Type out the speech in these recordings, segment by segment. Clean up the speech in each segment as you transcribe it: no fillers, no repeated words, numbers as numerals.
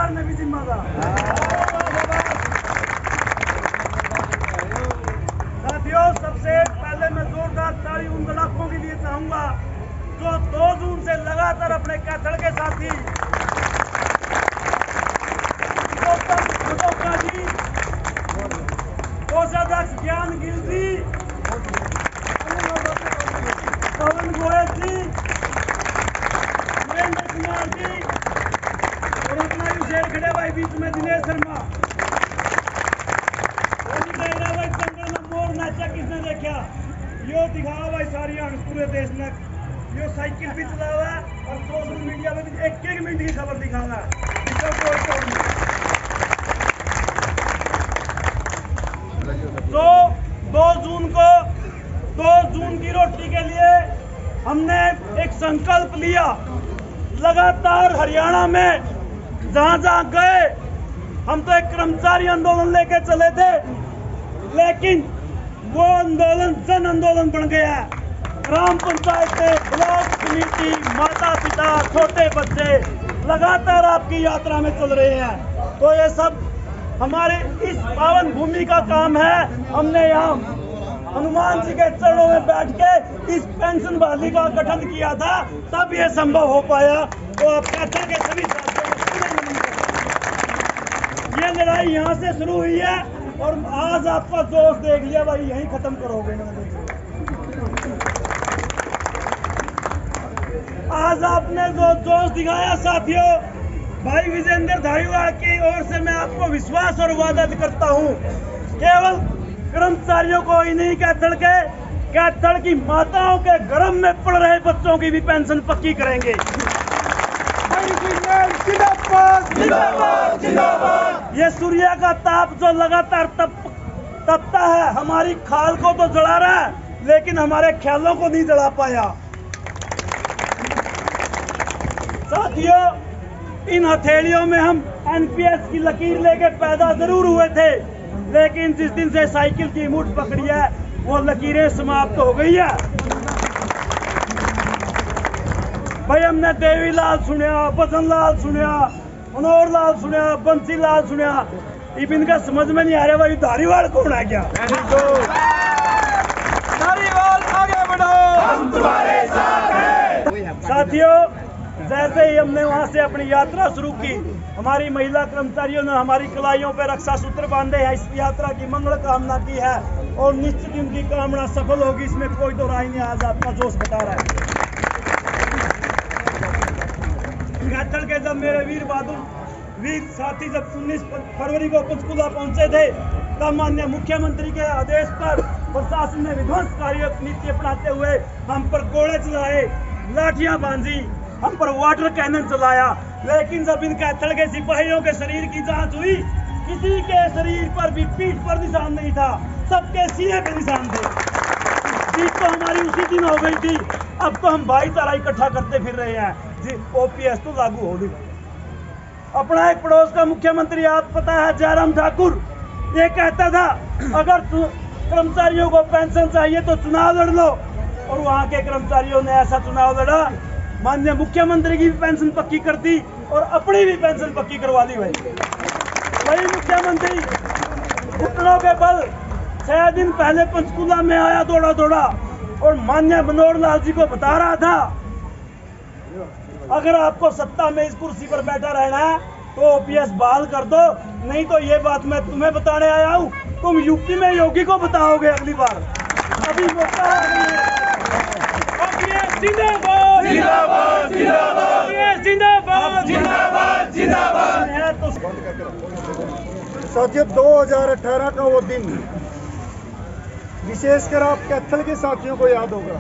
सरकार ने भी जिम्मा था। साथियों, सबसे पहले मैं जोरदार ताली उन लड़ाकों के लिए चाहूंगा जो 2 जून से लगातार अपने कैथल के साथी जी, कोषाध्यक्ष ज्ञान गिल जी, पवन गोयल जी, वीरेंद्र कुमार जी और अपना शेर खड़े भाई बीच में दिनेश शर्मा। भाई जंगल में मोर नाचा किसने देखा? यो दिखाओ भाई सारी पूरे देश में। यो साइकिल भी चला हुआ है और सोशल मीडिया में भी एक मिनट की खबर दिखा रहा है। तो 2 जून की रोटी के लिए हमने एक संकल्प लिया। लगातार हरियाणा में जहां गए हम तो एक कर्मचारी आंदोलन लेके चले थे, लेकिन वो आंदोलन जन आंदोलन बन गया। ग्राम पंचायतें, ब्लॉक समिति, माता पिता, छोटे बच्चे लगातार आपकी यात्रा में चल रहे हैं। तो ये सब हमारे इस पावन भूमि का काम है। हमने यहाँ हनुमान जी के चरणों में बैठ के इस पेंशन बहाली का गठन किया था, तब ये संभव हो पाया। तो आप कैथल के सभी साथियों को ये लड़ाई यहाँ से शुरू हुई है और आज आपका जोश देख लिया भाई, यही खत्म करोगे ना। आज आपने जो जोश दिखाया साथियों, भाई विजेंद्र धारीवाल की ओर से मैं आपको विश्वास और वादा करता हूं, केवल कर्मचारियों को ही नहीं, कैथल की माताओं के गर्भ में पड़ रहे बच्चों की भी पेंशन पक्की करेंगे। ये सूर्य का ताप जो लगातार तपता है, हमारी खाल को तो जला रहा है, लेकिन हमारे ख्यालों को नहीं जला पाया। साथियों, इन हथेलियों में हम एनपीएस की लकीर लेके पैदा जरूर हुए थे, लेकिन जिस दिन से साइकिल की मुठ पकड़ी है वो लकीरें समाप्त हो गई है। भाई हमने देवीलाल सुनिया, भजन लाल सुनिया, मनोहर लाल सुनिया, बंसी लाल सुनिया, इनका समझ में नहीं आ रहा भाई धारीवाल कौन है क्या? धारीवाल आगे बढ़ो, हम तुम्हारे साथ हैं। साथियों, जैसे ही हमने वहां से अपनी यात्रा शुरू की, हमारी महिला कर्मचारियों ने हमारी कलाइयों पर रक्षा सूत्र बांधे हैं, इस यात्रा की मंगल कामना की है और निश्चित उनकी कामना सफल होगी, इसमें कोई तो राय नहीं। आज आपका जोश बता रहा है। कैथल के जब मेरे वीर साथी जब 19 फरवरी को पंचकूला पहुंचे थे, तब माननीय मुख्यमंत्री के आदेश पर प्रशासन ने विध्वंसकारी नीति अपनाते हुए हम पर गोले चलाए, लाठियां बांधी, हम पर वाटर कैनन चलाया। लेकिन जब इन कैथल के सिपाहियों के शरीर की जांच हुई, किसी के शरीर पर भी पीठ पर निशान नहीं था, सबके सीने पर निशान थे। जीत तो हमारी उसी दिन हो गई थी। अब तो हम भाईचारा इकट्ठा करते फिर रहे हैं जी। ओपीएस तो लागू हो गई। अपना एक पड़ोस का मुख्यमंत्री, आप पता है, जयराम ठाकुर, ये कहता था अगर कर्मचारियों को पेंशन चाहिए तो चुनाव लड़ लो, और वहां के कर्मचारियों ने ऐसा चुनाव लड़ा, माननीय मुख्यमंत्री की भी पेंशन पक्की कर दी और अपनी भी पेंशन पक्की करवा दी। वही मुख्यमंत्री घुटनों के बल 6 दिन पहले पंचकूला में आया दौड़ा और माननीय मनोहर लाल जी को बता रहा था, अगर आपको सत्ता में इस कुर्सी पर बैठा रहना है तो ओपीएस बहाल कर दो, नहीं तो ये बात मैं तुम्हें बताने आया हूँ, तुम यूपी में योगी को बताओगे अगली बार। अभी मौका जिंदाबाद जिंदाबाद जिंदाबाद जिंदाबाद जिंदाबाद है। तो साथियों, 2018 का वो दिन विशेषकर आप कैथल के साथियों को याद होगा,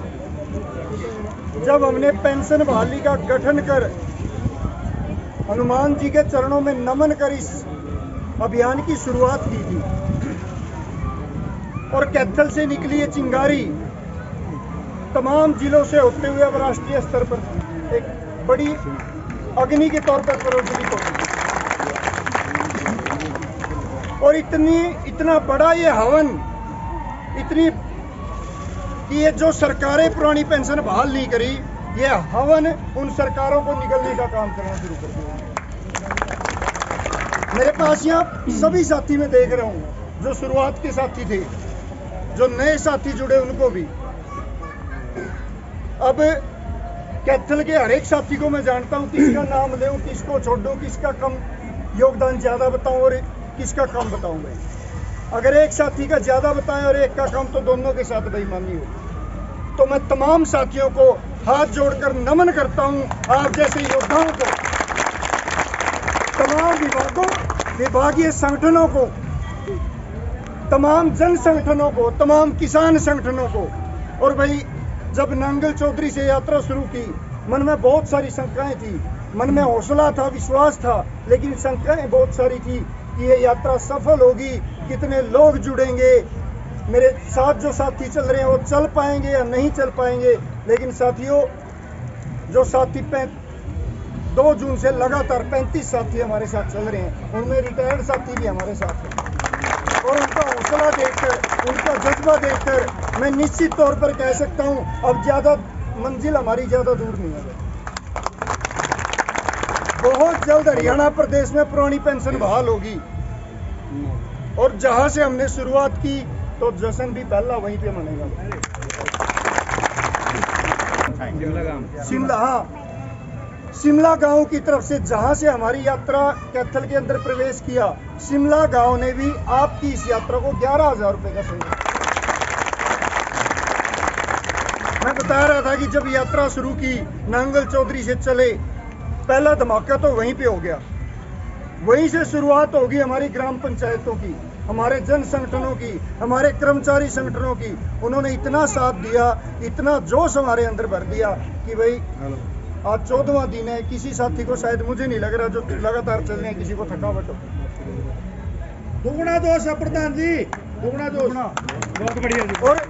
जब हमने पेंशन बहाली का गठन कर हनुमान जी के चरणों में नमन कर इस अभियान की शुरुआत की थी। और कैथल से निकली ये चिंगारी तमाम जिलों से होते हुए अब राष्ट्रीय स्तर पर एक बड़ी अग्नि के तौर पर प्रज्वलित होती है। और इतना बड़ा ये हवन, इतनी कि ये जो सरकारें पुरानी पेंशन बहाल नहीं करी, ये हवन उन सरकारों को निगलने का काम करना शुरू कर दिया। मेरे पास यहाँ सभी साथी मैं देख रहा हूँ, जो शुरुआत के साथी थे, जो नए साथी जुड़े उनको भी। अब कैथल के हर एक साथी को मैं जानता हूँ, किसका नाम ले, किसको छोड़ूं, किसका कम योगदान ज्यादा बताऊं और किसका कम बताऊं। भाई अगर एक साथी का ज्यादा बताएं और एक का कम, तो दोनों के साथ बेईमानी हो। तो मैं तमाम साथियों को हाथ जोड़कर नमन करता हूं, आप जैसे योद्धाओं को, तमाम विभागीय संगठनों को, तमाम जन संगठनों को, तमाम किसान संगठनों को। और भाई जब नांगल चौधरी से यात्रा शुरू की, मन में बहुत सारी शंकाएं थी, मन में हौसला था, विश्वास था, लेकिन शंकाएं बहुत सारी थी कि ये यात्रा सफल होगी, कितने लोग जुड़ेंगे, मेरे साथ जो साथी चल रहे हैं वो चल पाएंगे या नहीं चल पाएंगे। लेकिन साथियों, जो साथी 2 जून से लगातार 35 साथी हमारे साथ चल रहे हैं, उनमें रिटायर्ड साथी भी हमारे साथ हैं। और उनका हौसला देखकर, उनका जज्बा देखकर मैं निश्चित तौर पर कह सकता हूं, अब ज्यादा मंजिल हमारी ज्यादा दूर नहीं है। बहुत जल्द हरियाणा प्रदेश में पुरानी पेंशन बहाल होगी, और जहां से हमने शुरुआत की, तो जश्न भी पहला वहीं पे मनेगा। शिमला, हाँ, शिमला गांव की तरफ से जहां से हमारी यात्रा कैथल के अंदर प्रवेश किया, शिमला गांव ने भी आपकी इस यात्रा को 11,000 रुपए का सहयोग। मैं बता रहा था कि जब यात्रा शुरू की, नांगल चौधरी से चले, पहला धमाका तो वहीं पे हो गया। वहीं से शुरुआत होगी हमारी ग्राम पंचायतों की, हमारे जन संगठनों की, हमारे कर्मचारी संगठनों की। उन्होंने इतना साथ दिया, इतना जोश हमारे अंदर भर दिया कि भाई आज 14वां दिन है। किसी साथी को, शायद मुझे नहीं लग रहा, जो लगातार चल रहे हैं, किसी को थकावट हो। दुगना जोश है प्रधान जी, दुगना जोश, बहुत बढ़िया जी। और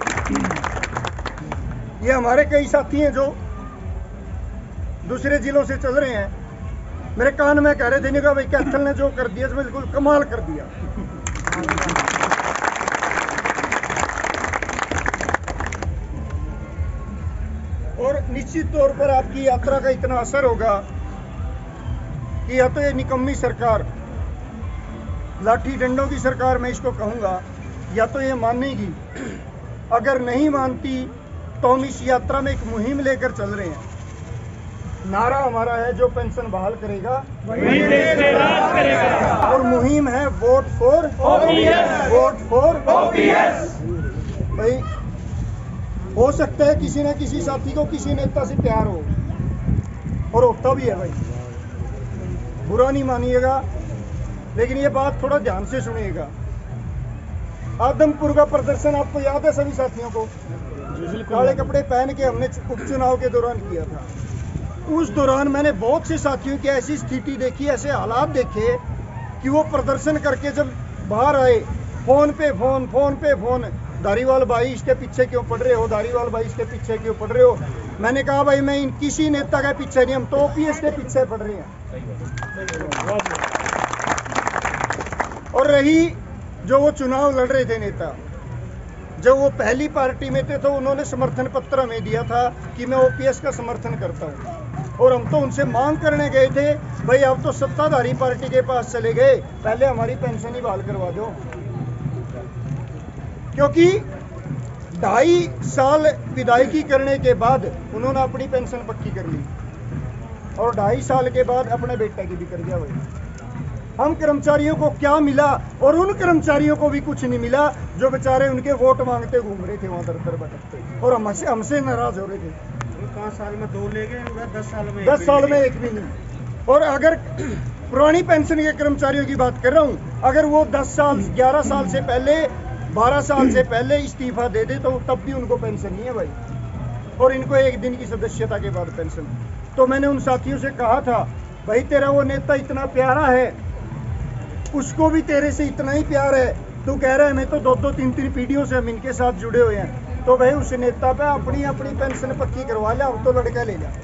ये हमारे कई साथी हैं जो दूसरे जिलों से चल रहे हैं, मेरे कान में कह रहे थे, नहीं भाई कैथल ने जो कर दिया बिल्कुल कमाल कर दिया। और निश्चित तौर पर आपकी यात्रा का इतना असर होगा कि या तो ये निकम्मी सरकार, लाठी डंडों की सरकार मैं इसको कहूंगा, या तो ये मानेगी। अगर नहीं मानती तो हम इस यात्रा में एक मुहिम लेकर चल रहे हैं। नारा हमारा है, जो पेंशन बहाल करेगा वही देश पे राज करेगा। और मुहिम है vote for OPS। Vote for OPS। भाई हो सकता है किसी न किसी साथी को किसी नेता से प्यार हो, और होता भी है भाई, बुरा नहीं मानिएगा, लेकिन ये बात थोड़ा ध्यान से सुनिएगा। आदमपुर का प्रदर्शन आपको याद है सभी साथियों को? काले कपड़े पहन के हमने उपचुनाव के दौरान किया था। उस दौरान मैंने बहुत से साथियों की ऐसी स्थिति देखी, ऐसे हालात देखे कि वो प्रदर्शन करके जब बाहर आए, फोन पे फोन, धारीवाल भाई इसके पीछे क्यों पड़ रहे हो, धारीवाल भाई इसके पीछे क्यों पड़ रहे हो। मैंने कहा भाई मैं इन किसी नेता के पीछे नहीं, हम तो OPS के पीछे पड़ रहे हैं। और रही जो वो चुनाव लड़ रहे थे नेता, जब वो पहली पार्टी में थे तो उन्होंने समर्थन पत्र हमें दिया था कि मैं OPS का समर्थन करता हूँ, और हम तो उनसे मांग करने गए थे, भाई आप तो सत्ताधारी पार्टी के पास चले गए, पहले हमारी पेंशन ही बहाल करवा दो। क्योंकि 2.5 साल विदायगी करने के बाद उन्होंने अपनी पेंशन पक्की कर ली, और 2.5 साल के बाद अपने बेटे की भी कर दिया। भाई हम कर्मचारियों को क्या मिला, और उन कर्मचारियों को भी कुछ नहीं मिला जो बेचारे उनके वोट मांगते घूम रहे थे वहां दर भटकते, और हमसे नाराज हो रहे थे। 5 साल में 2 ले गए, 10 साल में 10 साल में एक भी नहीं। और अगर पुरानी पेंशन के कर्मचारियों की बात कर रहा हूं, अगर वो 10 साल 11 साल से पहले 12 साल से पहले इस्तीफा दे दे तो तब भी उनको पेंशन नहीं है भाई, और इनको 1 दिन की सदस्यता के बाद पेंशन। तो मैंने उन साथियों से कहा था, भाई तेरा वो नेता इतना प्यारा है, उसको भी तेरे से इतना ही प्यार है, तू कह रहा है मैं तो 2-2 3-3 पीढ़ियों से हम इनके साथ जुड़े हुए हैं, तो भाई उस नेता पे अपनी पेंशन पक्की करवा ले, अब तो लड़का ले जा।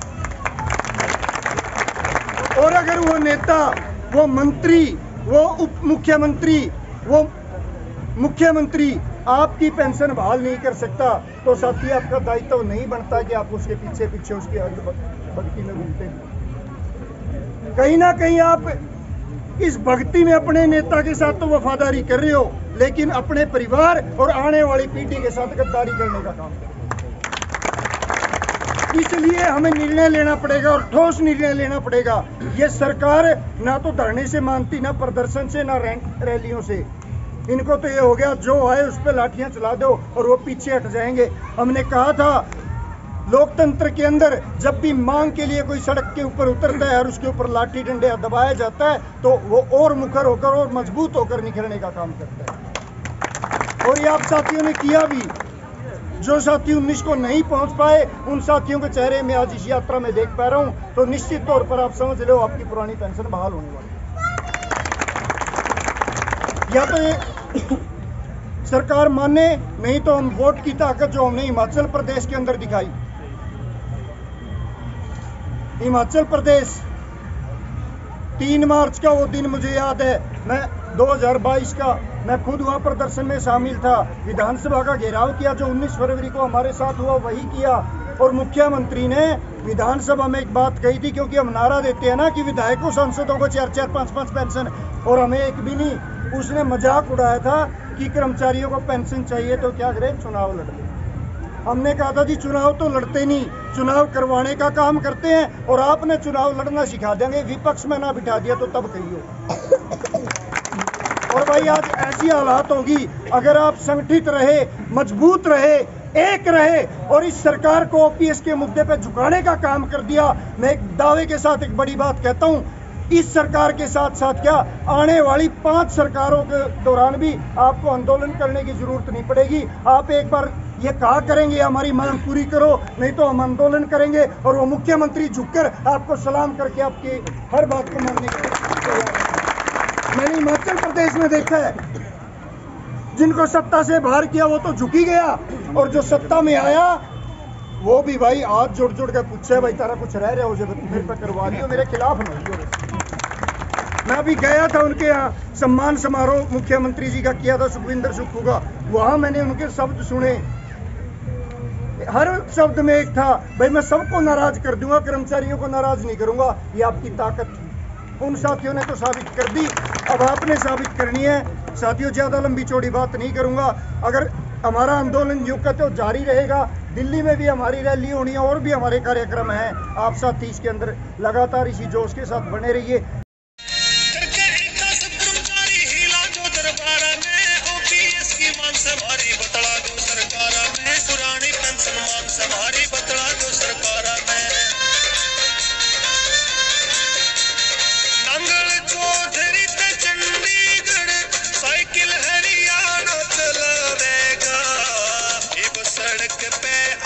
और अगर वो नेता, वो मंत्री, वो उप मुख्यमंत्री, वो मुख्यमंत्री आपकी पेंशन बहाल नहीं कर सकता, तो साथी आपका दायित्व नहीं बनता कि आप उसके पीछे उसकी भक्ति में घूमते हैं। कहीं ना कहीं आप इस भक्ति में अपने नेता के साथ तो वफादारी कर रहे हो, लेकिन अपने परिवार और आने वाली पीढ़ी के साथ गद्दारी करने का काम कर रहे हो। इसलिए हमें निर्णय लेना पड़ेगा और ठोस निर्णय लेना पड़ेगा। ये सरकार ना तो धरने से मानती, ना प्रदर्शन से, ना रैलियों से। इनको तो ये हो गया जो आए उस पर लाठियां चला दो और वो पीछे हट जाएंगे। हमने कहा था लोकतंत्र के अंदर जब भी मांग के लिए कोई सड़क के ऊपर उतरता है और उसके ऊपर लाठी डंडे दबाया जाता है तो वो और मुखर होकर और मजबूत होकर निखरने का काम करता है। और ये आप साथियों ने किया भी। जो साथी 19 को नहीं पहुंच पाए उन साथियों के चेहरे में आज इस यात्रा में देख पा रहा हूं, तो निश्चित तौर पर आप समझ लो आपकी पुरानी पेंशन बहाल होने वाली है। या तो ये सरकार माने, नहीं तो हम वोट की ताकत जो हमने हिमाचल प्रदेश के अंदर दिखाई। हिमाचल प्रदेश 3 मार्च का वो दिन मुझे याद है, मैं 2022 का मैं खुद वहां प्रदर्शन में शामिल था। विधानसभा का घेराव किया, जो 19 फरवरी को हमारे साथ हुआ वही किया। और मुख्यमंत्री ने विधानसभा में एक बात कही थी, क्योंकि हम नारा देते हैं ना कि विधायकों सांसदों को 4-4, 5-5 पेंशन और हमें एक भी नहीं। उसने मजाक उड़ाया था कि कर्मचारियों को पेंशन चाहिए तो क्या करें, चुनाव लड़े। हमने कहा था जी चुनाव तो लड़ते नहीं, चुनाव करवाने का काम करते हैं, और आपने चुनाव लड़ना सिखा देंगे, विपक्ष में ना बिठा दिया तो तब कहिए। और भाई आज ऐसी हालात होगी, अगर आप संगठित रहे, मजबूत रहे, एक रहे और इस सरकार को ओपीएस के मुद्दे पे झुकाने का काम कर दिया। मैं एक दावे के साथ एक बड़ी बात कहता हूं, इस सरकार के साथ साथ क्या आने वाली 5 सरकारों के दौरान भी आपको आंदोलन करने की जरूरत नहीं पड़ेगी। आप एक बार ये कहा करेंगे हमारी मांग पूरी करो, नहीं तो हम आंदोलन करेंगे, और वो मुख्यमंत्री झुककर आपको सलाम करके आपकी हर बात को मानने के लिए। मैंने हिमाचल प्रदेश में देखा है, जिनको सत्ता से बाहर किया वो तो झुकी गया, और जो सत्ता में आया वो भी भाई हाथ जोड़ जोड़ कर पूछे, भाई तारा कुछ रह रहा हो जब मेरे पे करवा दियो, मेरे खिलाफ न। मैं अभी गया था उनके यहाँ, सम्मान समारोह मुख्यमंत्री जी का किया था सुखविंदर सुक्खू का, वहां मैंने उनके शब्द सुने। हर शब्द में एक था, भाई मैं सबको नाराज कर दूंगा, कर्मचारियों को नाराज नहीं करूंगा। ये आपकी ताकत थी। उन साथियों ने तो साबित कर दी, अब आपने साबित करनी है। साथियों ज्यादा लंबी चौड़ी बात नहीं करूंगा। अगर हमारा आंदोलन यूं का तो जारी रहेगा, दिल्ली में भी हमारी रैली होनी है और भी हमारे कार्यक्रम हैं। आप साथी इसके अंदर लगातार इसी जोश के साथ बने रहिए। सड़क पे